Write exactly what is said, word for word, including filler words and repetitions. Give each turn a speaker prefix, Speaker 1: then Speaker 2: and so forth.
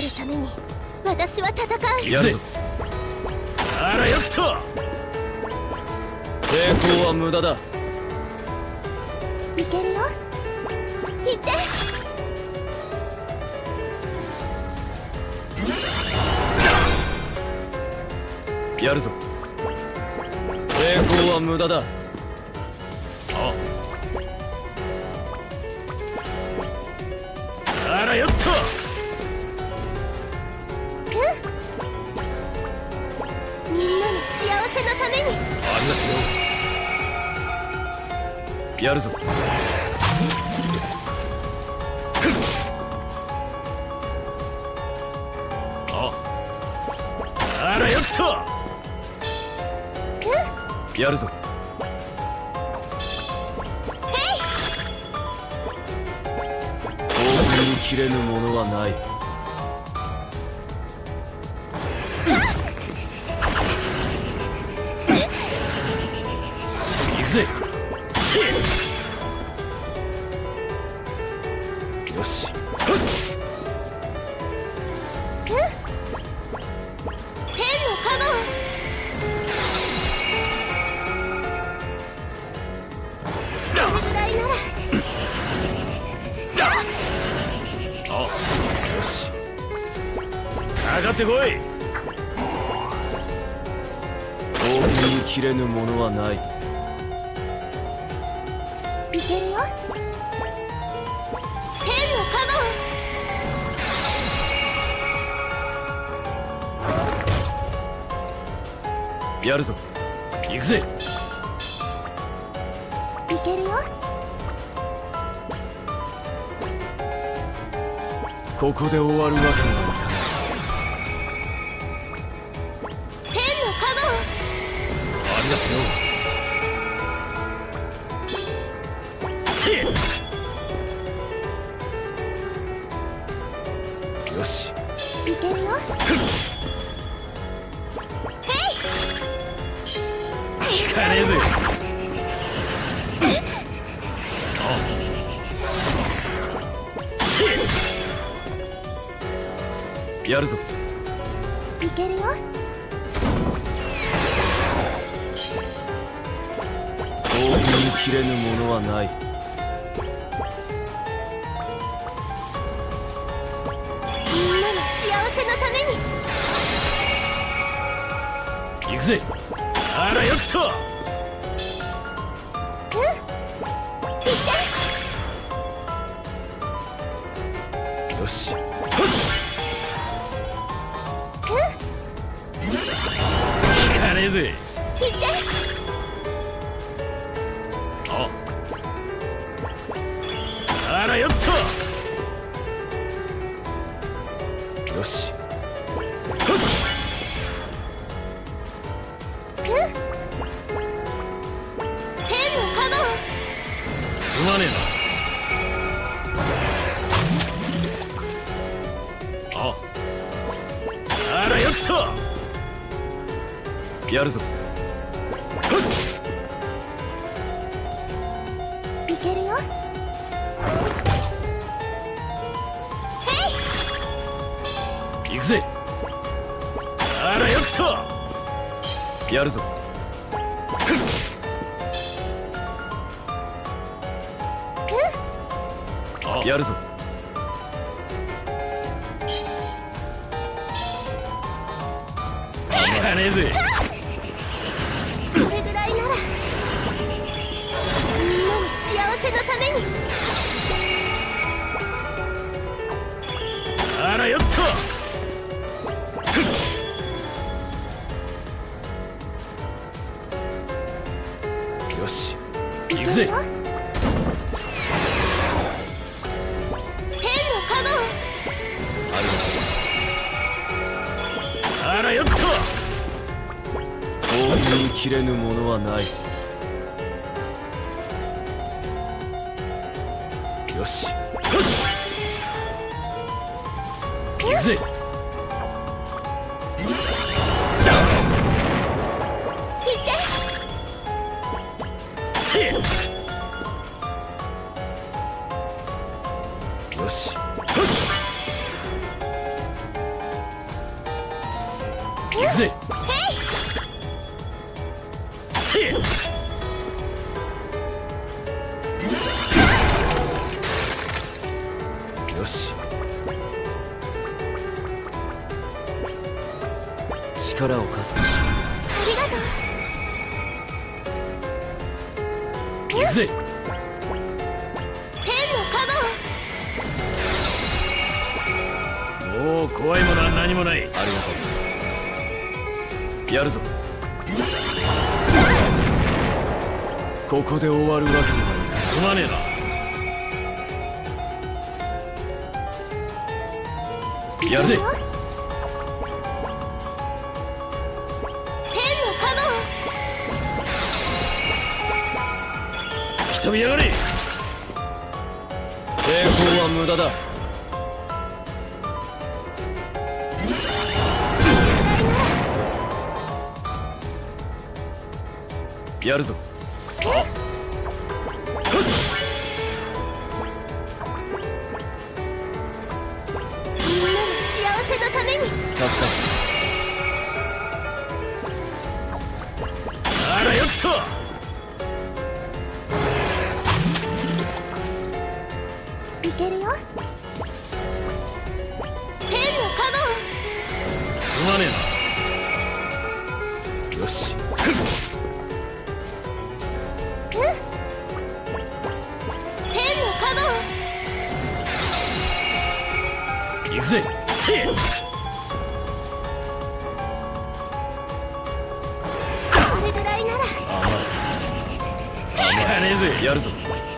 Speaker 1: るために私は戦う。
Speaker 2: やるぞ。あらよっと。抵抗は無駄だ。
Speaker 1: いけるよ。行って。
Speaker 2: やるぞ。抵抗は無駄だ。ああ。あらよっと。
Speaker 1: みんなの幸せのために。
Speaker 2: ありがとう。やるぞ。ああらよっと。やるぞ。興奮に切れぬものはない。行くぜ。よし。上がってこい。興奮に切れぬものはない。
Speaker 1: いけるよ。天のカ
Speaker 2: ゴ。やるぞ。行くぜ。
Speaker 1: いけるよ。
Speaker 2: ここで終わるわけにはいかない。ありがとう。よし。
Speaker 1: いけるよ。
Speaker 2: 聞かねえぜ。やるぞ。
Speaker 1: いけるよ。
Speaker 2: 興奮に切れぬものはない。
Speaker 1: みんなの幸せのために。
Speaker 2: 行くぜ。あらよっと。
Speaker 1: うん。行って。
Speaker 2: よし。聞かねえぜ。
Speaker 1: 行って。
Speaker 2: あらよっと。よし。すまねえな。ああらよっと。やるぞ。
Speaker 1: いけるよ。
Speaker 2: 行くぜ。あらよっと。やるぞ。やるぞ。聞かねえぜ。
Speaker 1: これぐらいならみんなの幸せのために。
Speaker 2: あらよっと。よし。行くぜ。あらよっと。興奮に切れぬものはない。よし。行くぜ。
Speaker 1: 行って。
Speaker 2: せえ。よし。 くぜ。せい。よし。力を貸すとし。
Speaker 1: ありがとう。
Speaker 2: 行くぜ。もう怖いものは何もない。ありがとう。やるぞ。ここで終わるわけにはいかない。すまねえな。やるぜ。来たびやがれ。抵抗は無駄だ。やるぞ。
Speaker 1: みんなの幸せのために。
Speaker 2: 助かった。あらよっと。
Speaker 1: いけるよ。天の
Speaker 2: すまねえな。よし。行くぜ。せえ。
Speaker 1: これぐらいなら。
Speaker 2: 甘い。甘いねえぜ。やるぞ。